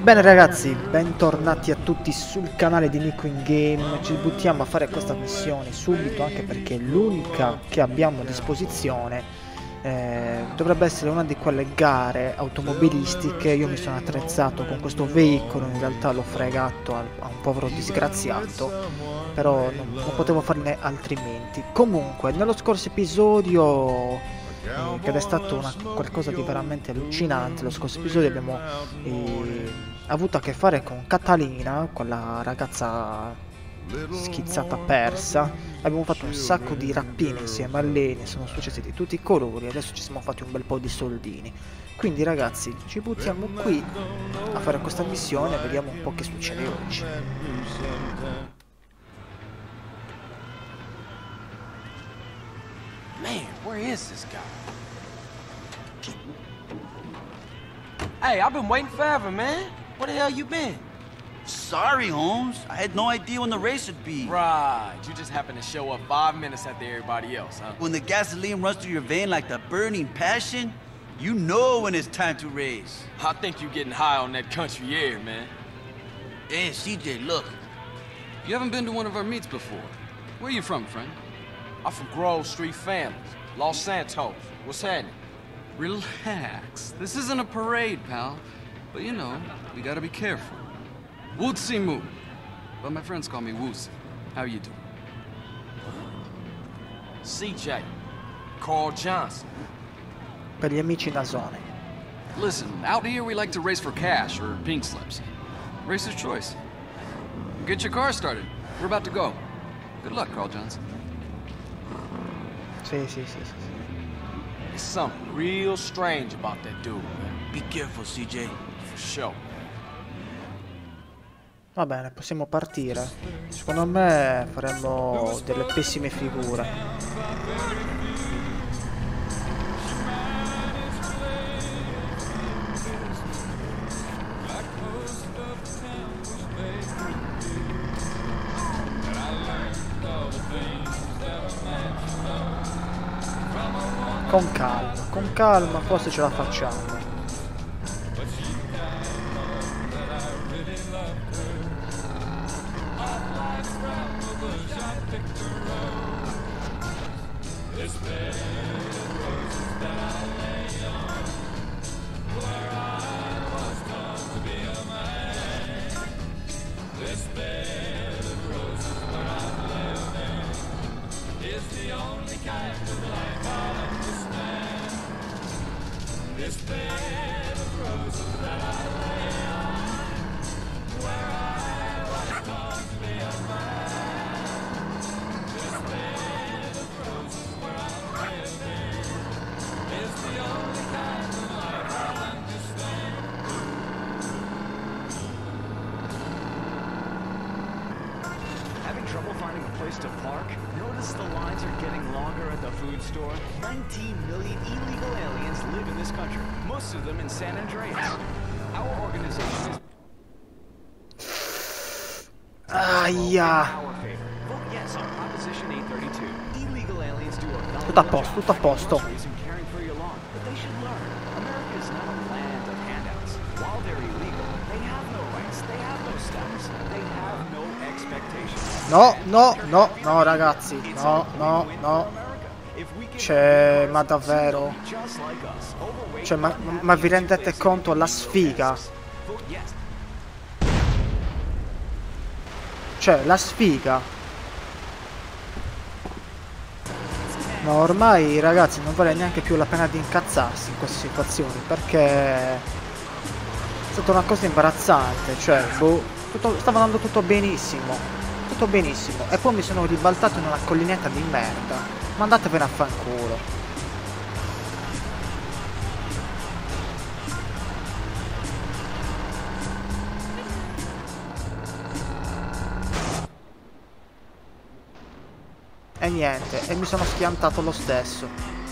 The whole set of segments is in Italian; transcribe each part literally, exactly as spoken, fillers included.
Bene ragazzi, bentornati a tutti sul canale di Nico in Game. Ci buttiamo a fare questa missione subito, anche perché è l'unica che abbiamo a disposizione. Eh, dovrebbe essere una di quelle gare automobilistiche. Io mi sono attrezzato con questo veicolo, in realtà l'ho fregato a, a un povero disgraziato, però non, non potevo farne altrimenti. Comunque, nello scorso episodio, Eh, che è stato una, qualcosa di veramente allucinante. Lo scorso episodio abbiamo eh, avuto a che fare con Catalina, quella ragazza schizzata persa. Abbiamo fatto un sacco di rapine insieme a lei, ne sono successi di tutti i colori. Adesso ci siamo fatti un bel po' di soldini. Quindi ragazzi, ci buttiamo qui a fare questa missione e vediamo un po' che succede oggi. Man, where is this guy? Hey, I've been waiting forever, man. Where the hell you been? Sorry, Holmes. I had no idea when the race would be. Right, you just happened to show up five minutes after everybody else, huh? When the gasoline runs through your vein like the burning passion, you know when it's time to race. I think you're getting high on that country air, man. Hey, C J, look. You haven't been to one of our meets before. Where are you from, friend? I'm from Grove Street Families, Los Santos. What's happening? Relax. This isn't a parade, pal. But you know, we gotta be careful. Wootsy Moo. But my friends call me Wootsy. How you doing? C J. Carl Johnson. Per gli amici nasone. Listen, out here we like to race for cash or pink slips. Racer's choice. Get your car started. We're about to go. Good luck, Carl Johnson. Sì, sì, sì, sì. There's something real strange about that dude, man. Be careful, C J. For sure. Va bene, possiamo partire. Secondo me faremo delle pessime figure. Con calma, con calma, forse ce la facciamo. Trouble finding a place to park? Notice the lines are getting longer at the food store? nineteen million illegal aliens live in this country, most of them in San Andreas. Our organization is... Aia! Vote yes on Proposition eight thirty-two. Illegal aliens do a Tutto a posto, tutto a posto. caring for your lawn, but they should learn. America is not a land of handouts. While they're illegal, they have no rights, they have no status, they have no expectations. No, no, no, no ragazzi, no, no, no. Cioè, ma davvero? Cioè, ma, ma vi rendete conto la sfiga? Cioè, la sfiga. Ma ormai ragazzi non vale neanche più la pena di incazzarsi in queste situazioni, perché è stata una cosa imbarazzante. Cioè, boh, tutto, stava andando tutto benissimo. Tutto benissimo, e poi mi sono ribaltato in una collinetta di merda. Ma andatevene a fanculo. E niente, e mi sono schiantato lo stesso.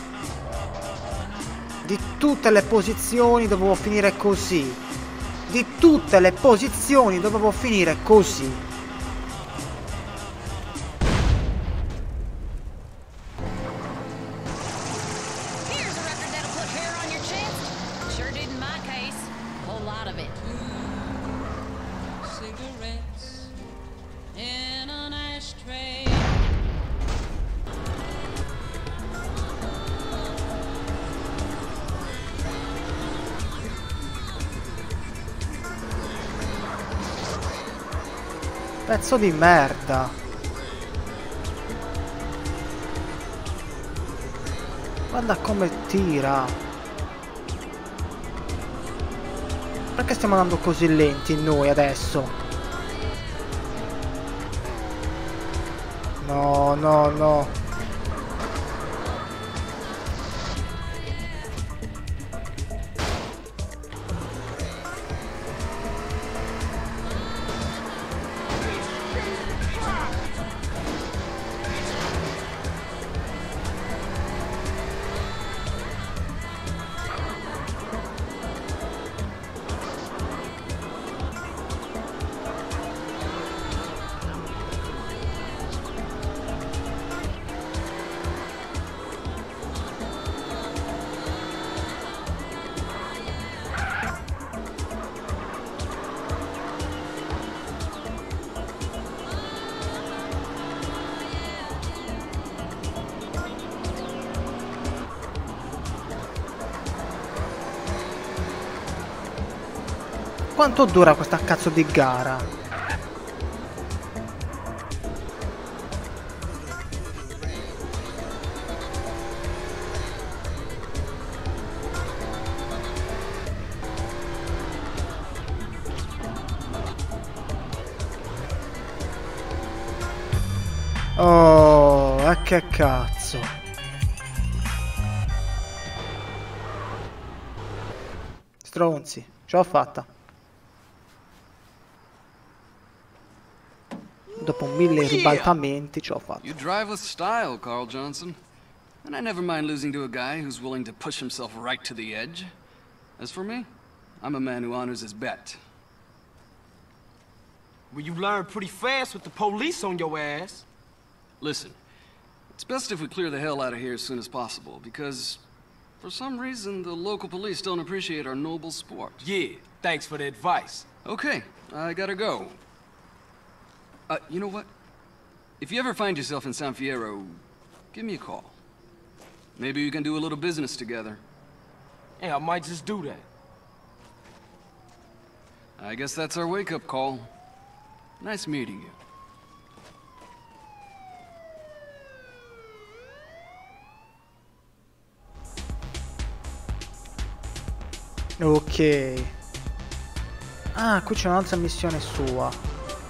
Di tutte le posizioni dovevo finire così. Di tutte le posizioni dovevo finire così. Pezzo di merda. Guarda come tira. Perché stiamo andando così lenti noi adesso? No, no, no. Quanto dura questa cazzo di gara? Oh, e che cazzo. Stronzi, ce l'ho fatta. Dopo mille ribaltamenti ce l'ho fatta. You drive with style, Carl Johnson. And I never mind losing to a guy who's willing to push himself right to the edge. As for me, I'm a man who honors his bet. Well, you learned pretty fast with the police on your ass. Listen, it's best if we clear the hell out of here as soon as possible, because for some reason the local police don't appreciate our noble sport. Yeah, thanks for the advice. Okay, I gotta go. Uh, you know what? If you ever find yourself in San Fierro, give me a call. Maybe we can do a little business together. Yeah, I might just do that. I guess that's our wake-up call. Nice meeting you. Ok. Ah, qui c'è un'altra missione sua.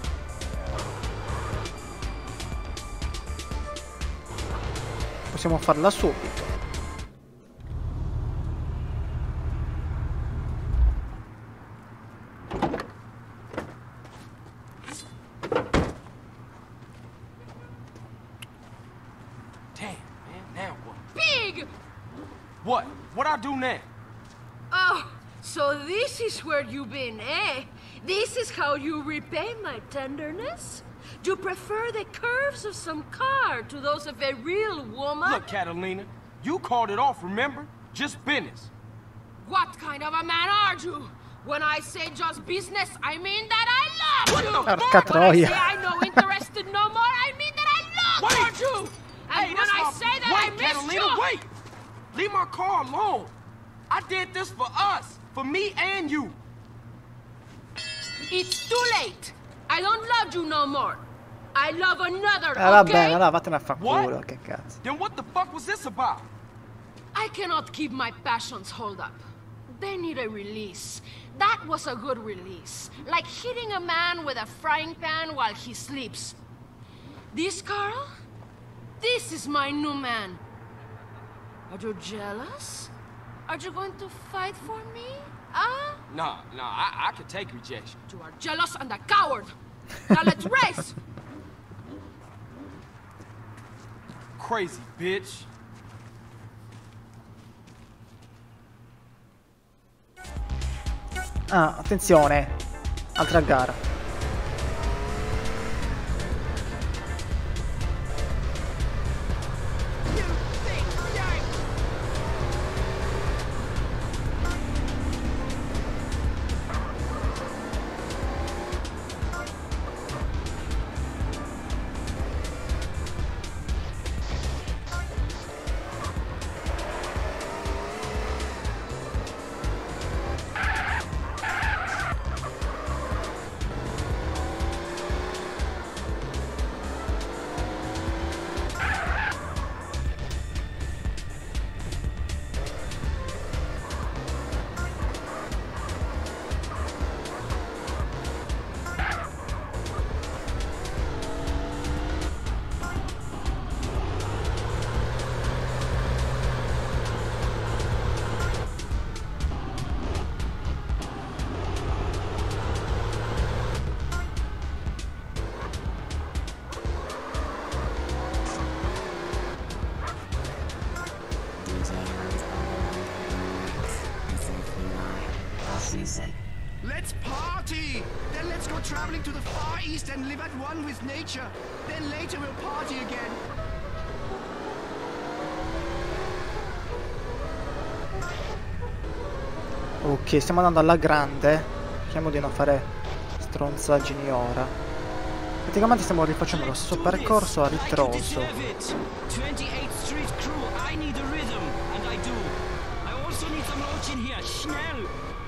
Possiamo farla subito. Damn, man, now what? Pig! What? What I do now? Oh, so this is where you've been, eh? This is how you repay my tenderness? You prefer the curves of some car to those of a real woman? Look, Catalina, you called it off, remember? Just business. What kind of a man are you? When I say just business, I mean that I love you! Porca When I troia. say I'm no interested no more, I mean that I love Wait. you! And Hey, when this I my... say that wait, I miss Catalina, you... wait! Leave my car alone. I did this for us, for me and you. It's too late. I don't love you no more. I love another, Eh vabbè, okay? allora vattene a fa' What? culo, che cazzo. Then what the fuck was this about? I cannot keep my passions hold up. They need a release. That was a good release. Like hitting a man with a frying pan while he sleeps. This, Carl? This is my new man. Are you jealous? Are you going to fight for me? Huh? Nah, nah, I, I could take rejection. You are jealous and a coward. Now let's race! Crazy bitch. Ah, attenzione. Altra gara. party! Then let's go traveling to the Far East and live at one with nature. Then later we'll party again. Ok, stiamo andando alla grande. Cerchiamo di non fare stronzaggini ora. Praticamente stiamo rifacendo lo stesso percorso a ritroso. twenty-eighth Street crew, I need a rhythm, and I do. I also need some Lotchen here, schnell!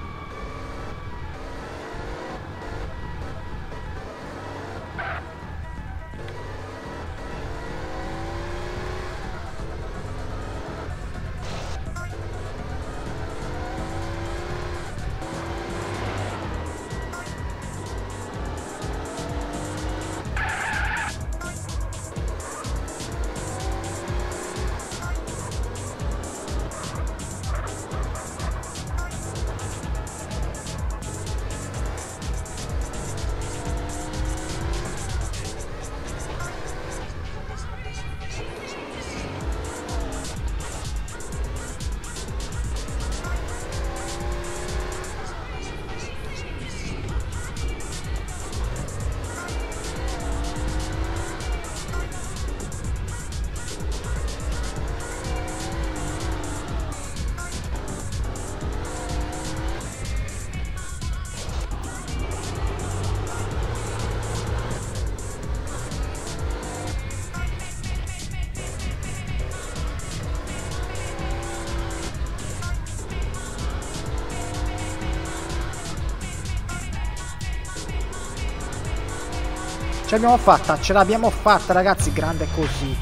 Ce l'abbiamo fatta, ce l'abbiamo fatta ragazzi, grande così.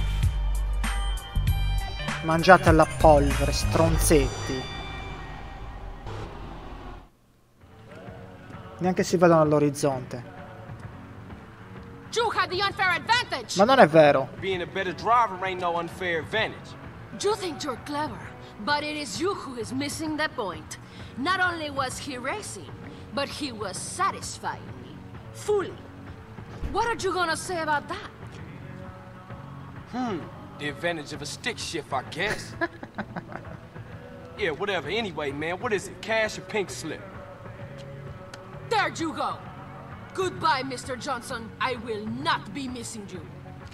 Mangiate alla polvere, stronzetti. Neanche si vedono all'orizzonte. You had the unfair advantage. Ma non è vero. Being a better driver ain't no unfair advantage. You think you're clever, but it is you who is missing the point. Not only was he racing, but he was satisfying me. Fully. What are you gonna say about that? Hmm, the advantage of a stick shift, I guess. Yeah, whatever. Anyway, man, what is it? Cash or pink slip? There you go. Goodbye, Mister Johnson. I will not be missing you.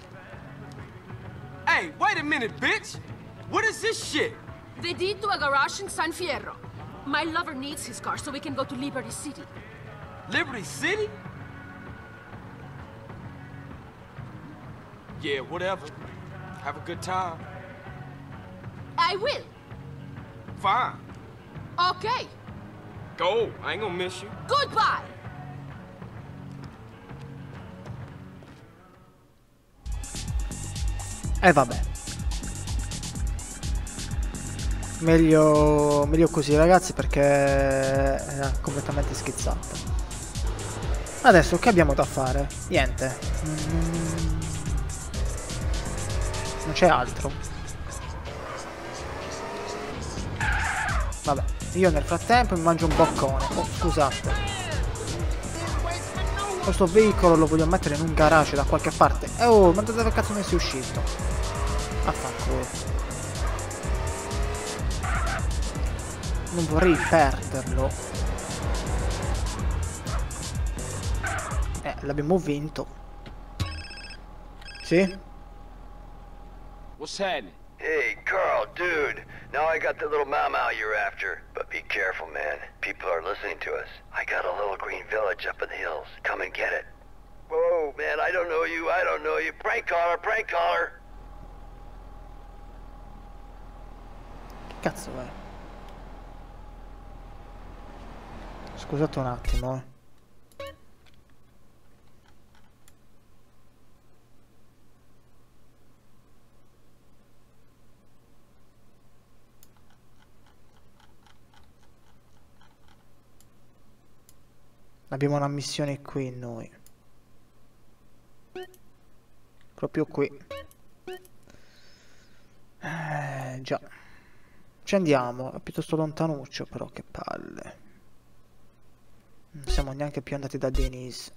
Hey, wait a minute, bitch! What is this shit? The deed to a garage in San Fierro. My lover needs his car so we can go to Liberty City. Liberty City? Yeah, whatever. Have a good time. I will. Fine. Okay. Go. I ain't gonna miss you. Goodbye. E eh, vabbè. Meglio, meglio così ragazzi, perché era completamente schizzata. Adesso che abbiamo da fare? Niente. Mm. Non c'è altro. Vabbè, io nel frattempo mi mangio un boccone. Oh, scusate. Questo veicolo lo voglio mettere in un garage da qualche parte. Eh, oh, ma da dove cazzo ne sei uscito? Affanculo. Non vorrei perderlo. Eh, l'abbiamo vinto. Sì? What's happening? Hey, Carl, dude. Now I got the little Mau Mau you're after. But be careful, man. People are listening to us. I got a little green village up in the hills. Come and get it. Whoa, man, I don't know you. I don't know you. Prank caller, prank caller. Che cazzo è? Scusate un attimo, eh. Abbiamo una missione qui noi. Proprio qui. Eh, già. Ci andiamo. È piuttosto lontanuccio però, che palle. Non siamo neanche più andati da Denise.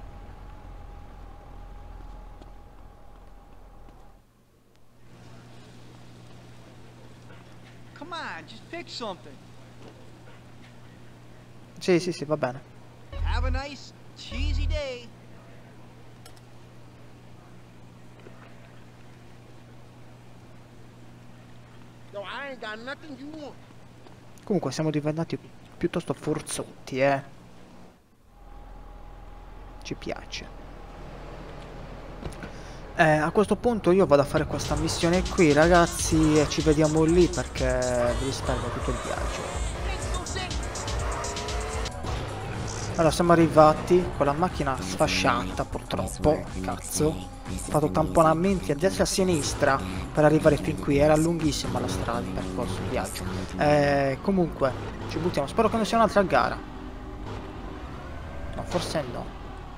Come on, just pick something. Sì, sì, sì, va bene. Have a nice, cheesy day. No, I ain't got nothing you want. Comunque siamo diventati piuttosto forzotti, eh. Ci piace. Eh, a questo punto io vado a fare questa missione qui, ragazzi, e ci vediamo lì perché vi risparmio tutto il viaggio. Allora, siamo arrivati con la macchina sfasciata, purtroppo. Cazzo. Ho fatto tamponamenti a destra e a sinistra per arrivare fin qui. Era lunghissima la strada, il percorso, il viaggio. Eh, comunque, ci buttiamo. Spero che non sia un'altra gara. No, forse no.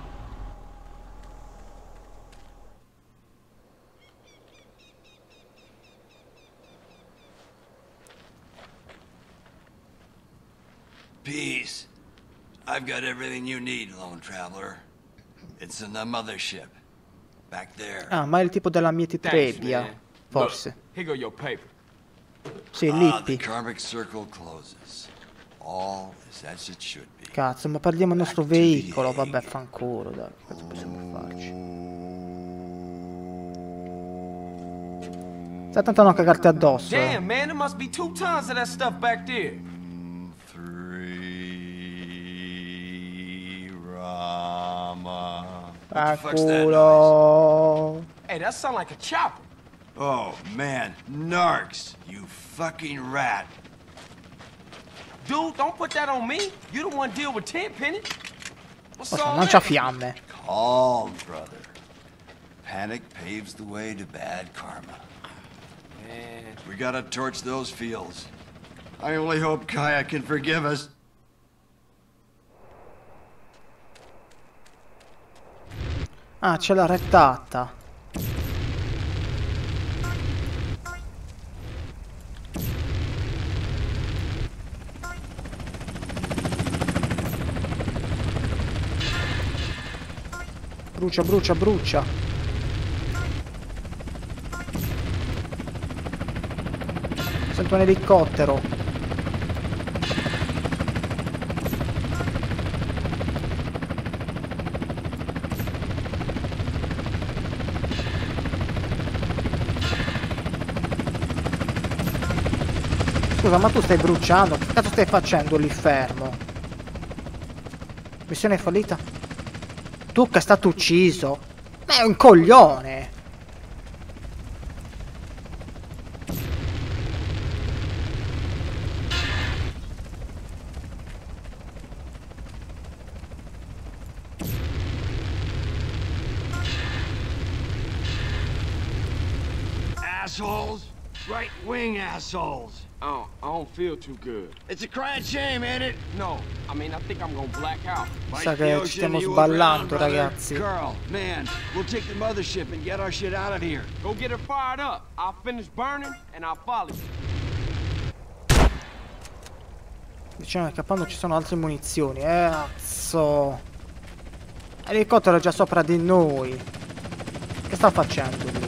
Peace. I've got everything you need, lone traveler. It's in the mothership. Back there. Ah, ma è il tipo della mietitrebbia. Forse. Here go your paper. Sì, Ah, the Lippi. karmic circle closes. All is as it should be. Cazzo, ma parliamo del nostro veicolo. Vabbè, fanculo, dai. Che cazzo possiamo farci? Stai tentando a cagarti addosso. eh. Damn, man, there must be two tons of that stuff back there. Ah, culo. Hey, that sound like a chopper. Oh, man. Narcs, you fucking rat. Dude, don't put that on me. You the one deal with Tenpenny. What's Forse all non c'ha that? fiamme. Calm, brother. Panic paves the way to bad karma. Man. We gotta torch those fields. I only hope Kaya can forgive us. Ah, c'è la rettata. Brucia, brucia, brucia. Sento un elicottero. Scusa, ma tu stai bruciando? Che cazzo stai facendo lì fermo? Missione fallita? Tu che è stato ucciso? Ma è un coglione! Assholes. Right-wing assholes. I don't, I don't feel too good. It's a crying shame, ain't it? No, I mean, I think I'm gonna black out. Sa che ci stiamo sballando, ragazzi. Carl, man, we'll take the mothership and get our shit out of here. Go get her fired up. I'll finish burning and I'll follow you. Vicino al capanno ci sono altre munizioni. Eh, cazzo. L'elicottero è già sopra di noi. Che sta facendo lì?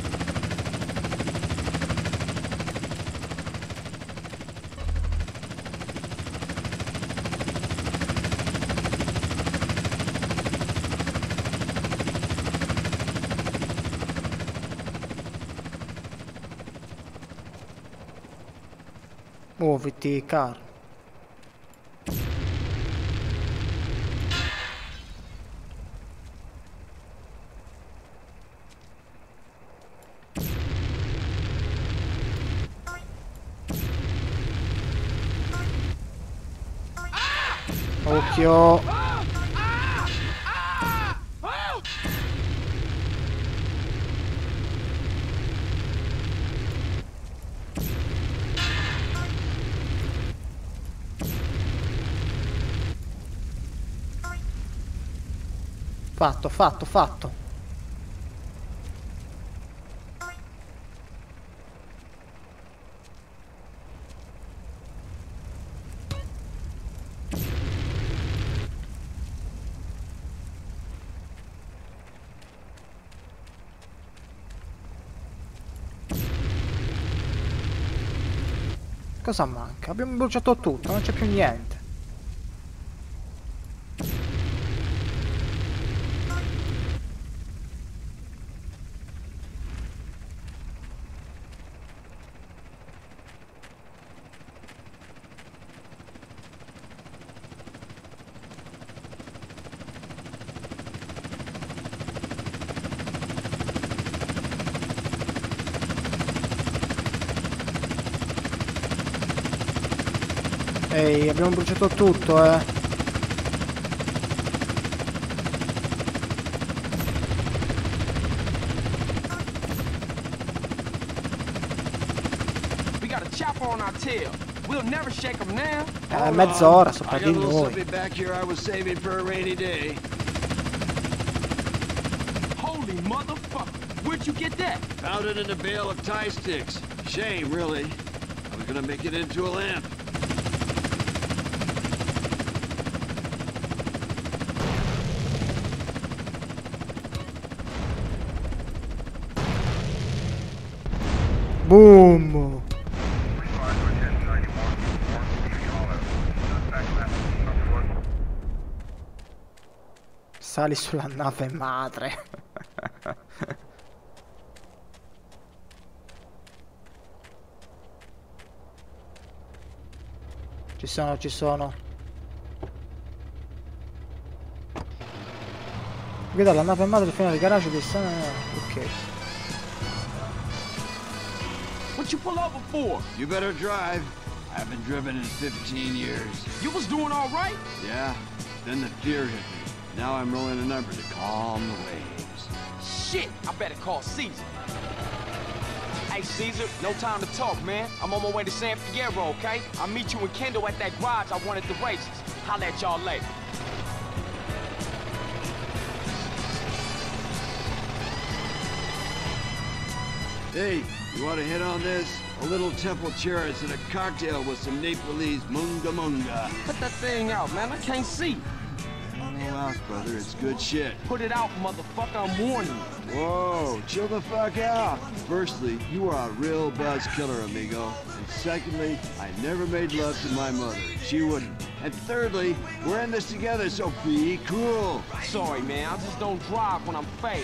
Muoviti, Carl. Occhio. Fatto, fatto, fatto. Cosa manca? Abbiamo bruciato tutto, non c'è più niente. Ehi, abbiamo bruciato tutto, eh. We got a chopper on our tail. We'll never shake them now. Eh, mezz'ora sopra I di got a little noi. something back here I was saving for a rainy day. Holy motherfucker. Where'd you get that? Found it in a bale of tie sticks. Shame, really. I was gonna make it into a lamp. Boom! Sali sulla nave madre. Ci sono, ci sono. Guida la nave madre fino al garage di San... Ok. What you pull over for? You better drive. I haven't driven in fifteen years. You was doing all right? Yeah, then the fear hit me. Now I'm rolling a number to calm the waves. Shit, I better call Caesar. Hey, Caesar, no time to talk, man. I'm on my way to San Fierro, okay? I'll meet you and Kendall at that garage I won at the races. Holla at y'all later. Hey, you want to hit on this? A little temple cherries and a cocktail with some Nepalese munga munga. Put that thing out, man. I can't see. No out, brother. It's good shit. Put it out, motherfucker. I'm warning you. Whoa, chill the fuck out. Firstly, you are a real buzz killer, amigo. And secondly, I never made love to my mother. She wouldn't. And thirdly, we're in this together, so be cool. Sorry, man. I just don't drive when I'm faded.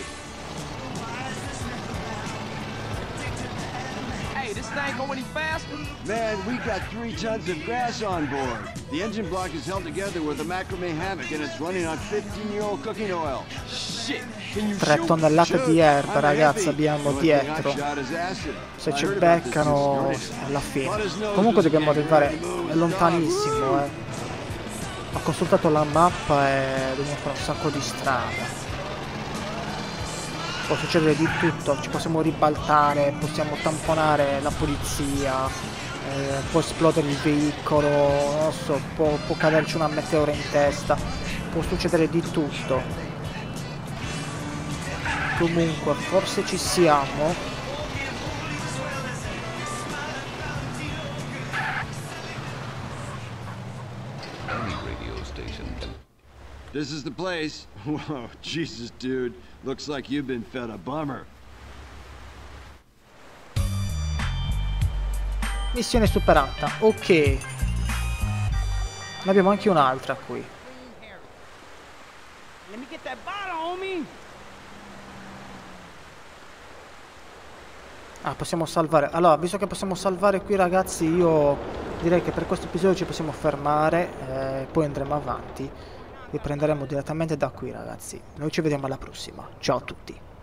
Hey, this thing go any faster? Man, we got three tons of gas on board. The engine block is held together with a macrame hammock and it's running on fifteen-year-old cooking oil. Shit, can you Tre shoot? tonnellate di erba, I'm ragazzi, happy. abbiamo The only thing I dietro. shot is acid. Se I ci heard about this beccano this morning. alla fine. Thought his nose Comunque was dobbiamo getting arrivare, ready to move. è lontanissimo, eh. Ho consultato la mappa e dobbiamo fare un sacco di strada. Può succedere di tutto, ci possiamo ribaltare, possiamo tamponare la polizia, eh, può esplodere il veicolo, non so, può, può caderci una meteora in testa, può succedere di tutto. Comunque, forse ci siamo. This is the place. Whoa, Jesus, dude. Looks like you've been fed a bummer. Missione superata, ok. Ne abbiamo anche un'altra qui. Let me get that bottle, homie. Ah, possiamo salvare. Allora, visto che possiamo salvare qui, ragazzi, io direi che per questo episodio ci possiamo fermare, eh, poi andremo avanti. Riprenderemo direttamente da qui, ragazzi. Noi ci vediamo alla prossima. Ciao a tutti.